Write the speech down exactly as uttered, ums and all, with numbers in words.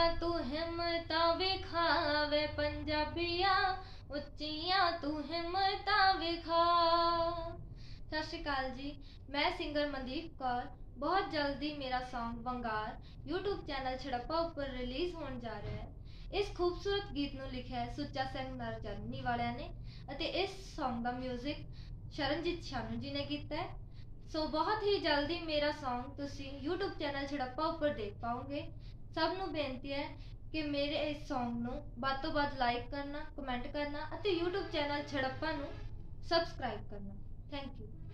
तू हिम्मतां विखावे पंजाबिया, उच्चियां तू हिम्मतां विखा। सत श्री अकाल जी, मैं सिंगर मनदीप कौर। बहुत जल्दी मेरा सॉन्ग वंगार यूट्यूब चैनल छड़प्पा उपर रिलीज होने जा रहा है। इस खूबसूरत गीत ਨੂੰ ਲਿਖਿਆ ਹੈ ਸੁੱਚਾ ਸਿੰਘ ਨਰਜਨੀ ਵਾਲਿਆਂ ਨੇ ਅਤੇ ਇਸ ਸੌਂਗ ਦਾ ਮਿਊਜ਼ਿਕ ਸ਼ਰਨਜੀਤ ਸ਼ਾਨੂ ਜੀ ਨੇ ਕੀਤਾ ਹੈ। ਸੋ ਬਹੁਤ ਹੀ ਜਲਦੀ ਮੇਰਾ ਸੌਂਗ ਤੁਸੀਂ YouTube ਚੈਨਲ ਛੜੱਪਾ ਉੱਪਰ ਦੇਖ ਪਾਓਗੇ। ਸਭ ਨੂੰ ਬੇਨਤੀ ਹੈ ਕਿ ਮੇਰੇ ਇਸ ਸੌਂਗ ਨੂੰ ਵੱਧ ਤੋਂ ਵੱਧ ਲਾਈਕ ਕਰਨਾ, ਕਮੈਂਟ ਕਰਨਾ ਅਤੇ YouTube ਚੈਨਲ ਛੜੱਪਾ ਨੂੰ ਸਬਸਕ੍ਰਾਈਬ ਕਰਨਾ। Thank you.